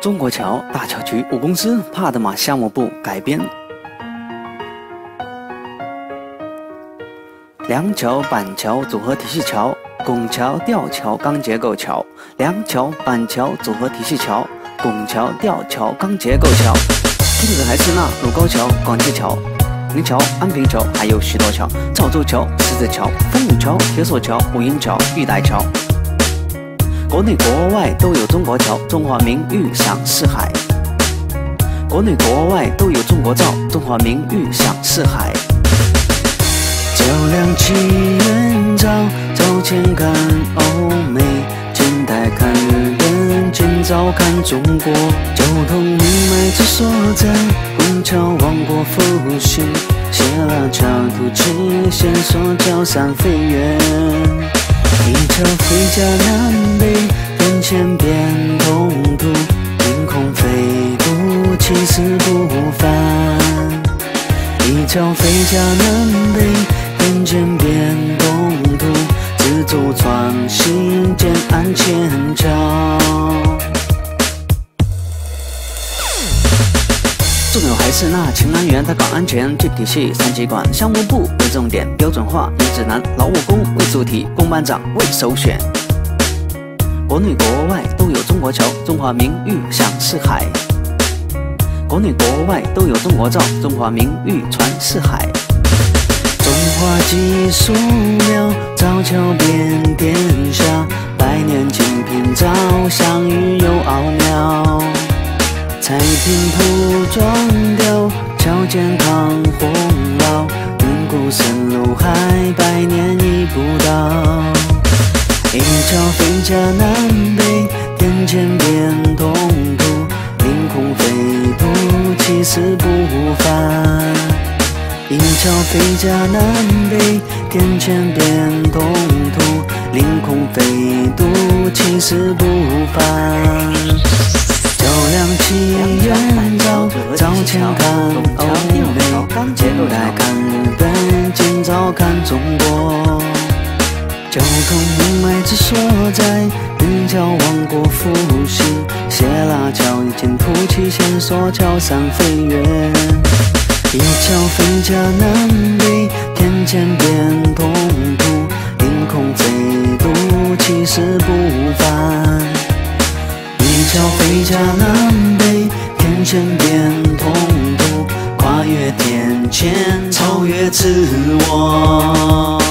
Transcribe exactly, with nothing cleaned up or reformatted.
中国桥大桥局五公司帕德玛项目部改编。梁桥、板桥组合体系桥、拱桥、吊桥、钢结构桥、梁桥、板桥组合体系桥、拱桥、吊桥、钢结构桥。听着还是那鲁高桥、广济桥、虹桥、安平桥，还有许多桥，赵州桥、狮子桥、丰武桥、铁索桥、五营桥、玉带桥。国内国外都有中国桥，中华名誉响四海。国内国外都有中国照，中华名誉响四海。 照亮起远照，照前看欧美，近代看日本，今早看中国。交通命脉之所在，虹桥王国复兴，谢拉桥突起，线索交散飞远。一桥飞甲南北，天堑变通途，凌空飞渡，气势不凡。一桥飞甲南北，天堑变东途，自主创新，建安前桥。 重要还是那秦安园，它搞安全，具体系三机关，项目部为重点，标准化以指南，劳务工为主体，工班长为首选。国内国外都有中国桥，中华名誉响四海。国内国外都有中国照，中华名誉传四海。 中华技术苗，造桥遍天下，百年精品照，相遇又奥妙。彩屏铺装雕，桥健康洪老，云谷深如海，百年已不倒。一桥飞甲南北，天堑变东途，凌空飞渡，气势不凡。一桥飞甲南北，天堑变东途，凌空飞渡，气势不凡。照亮起远照，照前看欧美，近代看日本，今早看中国。交通命脉之所在，虹桥王国复兴，谢拉桥已经突起，线索交散飞远。一桥飞甲南北，天堑变东途，凌空飞渡，气势不凡。一桥飞甲南北，天堑变东途，跨越天堑，超越自我。